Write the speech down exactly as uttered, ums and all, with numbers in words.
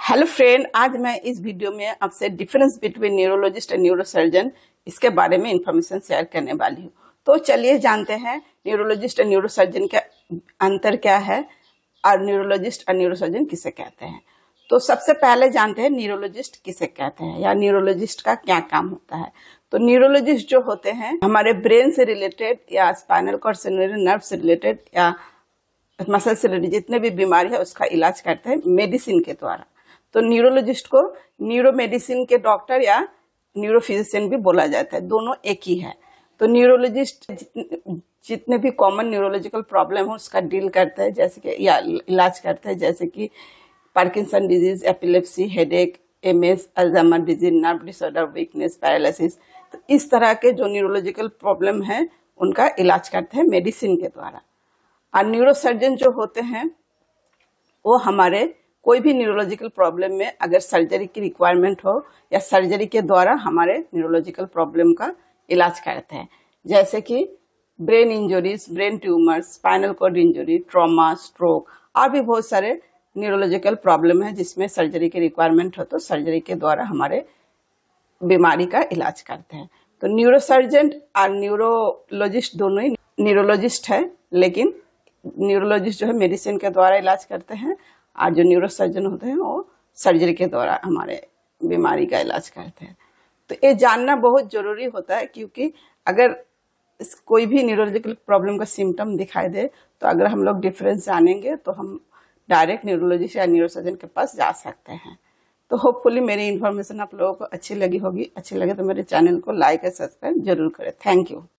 Hello friend, आज मैं इस वीडियो में आपसे difference between neurologist and neurosurgeon इसके बारे में इंफॉर्मेशन शेयर करने वाली हूँ। तो चलिए जानते हैं न्यूरोलॉजिस्ट एंड न्यूरोसर्जन का अंतर क्या है और न्यूरोलॉजिस्ट और न्यूरोसर्जन किसे कहते हैं। तो सबसे पहले जानते हैं न्यूरोलॉजिस्ट किसे कहते हैं या न्यूरोलॉजिस्ट का क्या काम होता है। तो न्यूरोलॉजिस्ट जो होते हैं हमारे ब्रेन से रिलेटेड या स्पाइनल कॉर्ड से रिलेटेड, नर्व से रिलेटेड या मसल से रिलेटेड जितने भी बीमारी है उसका इलाज करते हैं मेडिसिन के द्वारा। तो न्यूरोलॉजिस्ट को न्यूरो मेडिसिन के डॉक्टर या न्यूरोफिजिशियन भी बोला जाता है, दोनों एक ही है। तो न्यूरोलॉजिस्ट जितने भी कॉमन न्यूरोलॉजिकल प्रॉब्लम हो उसका डील करता है, जैसे कि या इलाज करता है, जैसे कि Parkinson disease, epilepsy, headache, MS, Alzheimer disease, nerve disorder, weakness, paralysis. तो इस तरह के जो न्यूरोलॉजिकल प्रॉब्लम है उनका इलाज करते हैं मेडिसिन के द्वारा। और न्यूरोसर्जन जो होते हैं वो हमारे कोई भी न्यूरोलॉजिकल प्रॉब्लम में अगर सर्जरी की रिक्वायरमेंट हो या सर्जरी के द्वारा हमारे न्यूरोलॉजिकल प्रॉब्लम का इलाज करते हैं, जैसे कि brain injuries, brain tumours, spinal cord injury, trauma, stroke और भी बहुत सारे न्यूरोलॉजिकल प्रॉब्लम है जिसमें सर्जरी की रिक्वायरमेंट हो तो सर्जरी के द्वारा हमारे बीमारी का इलाज करते हैं। तो न्यूरोसर्जन और न्यूरोलॉजिस्ट दोनों ही न्यूरोलॉजिस्ट है, लेकिन न्यूरोलॉजिस्ट जो है मेडिसिन के द्वारा इलाज करते हैं और जो न्यूरोसर्जन होते हैं वो सर्जरी के द्वारा हमारे बीमारी का इलाज करते हैं। तो ये जानना बहुत जरूरी होता है, क्योंकि अगर कोई भी न्यूरोलॉजिकल प्रॉब्लम का सिम्टम दिखाई दे तो अगर हम लोग डिफरेंस जानेंगे तो हम डायरेक्ट न्यूरोलॉजिस्ट या न्यूरोसर्जन के पास जा सकते हैं। तो होपफुली मेरी इन्फॉर्मेशन आप लोगों को अच्छी लगी होगी। अच्छी लगे तो मेरे चैनल को लाइक और सब्सक्राइब जरूर करें। Thank you.